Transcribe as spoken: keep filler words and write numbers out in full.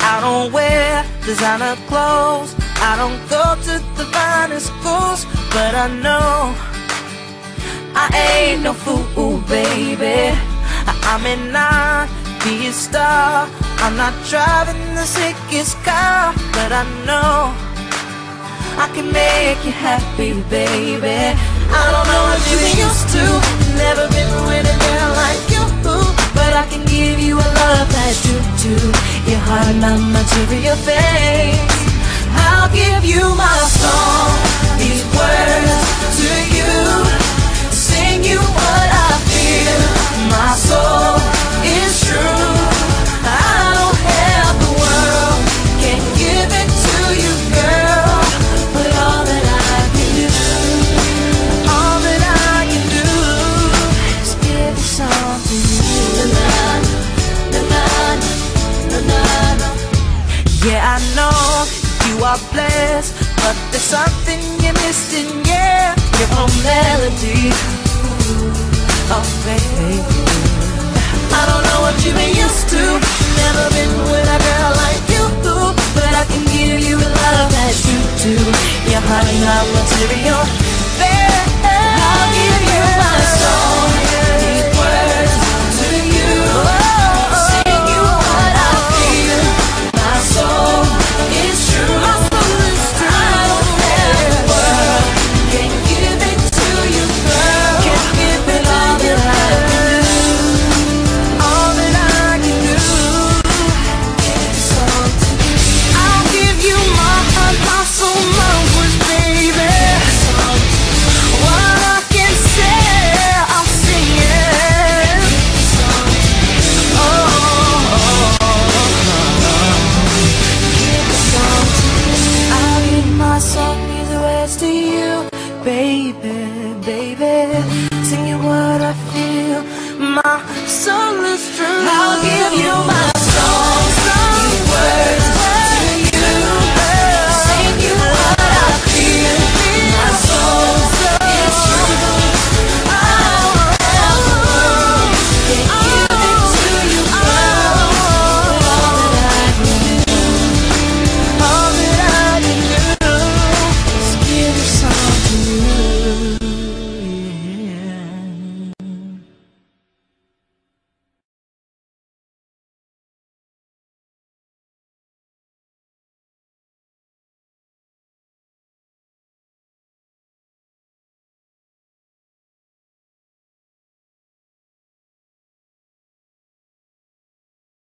I don't wear designer clothes, I don't go to the finest schools, but I know I ain't no fool, baby. I may not be a star, I'm not driving the sickest car, but I know I can make you happy, baby. I don't know what you've been used to, never been with a girl like you, but I can give you a love that's true to your heart, not material things. I'll give you my song, these words to you, sing you what I feel. My soul is true, I don't have the world, can't give it to you, girl, but all that I can do, all that I can do is give this song to you. Na, na, na, na, na. Yeah, I know you are blessed, but there's something you're missing, yeah, your own melody. Oh, baby, I don't know what you've been used to, never been with a girl like you, but I can give you a love that's true to your heart, not material.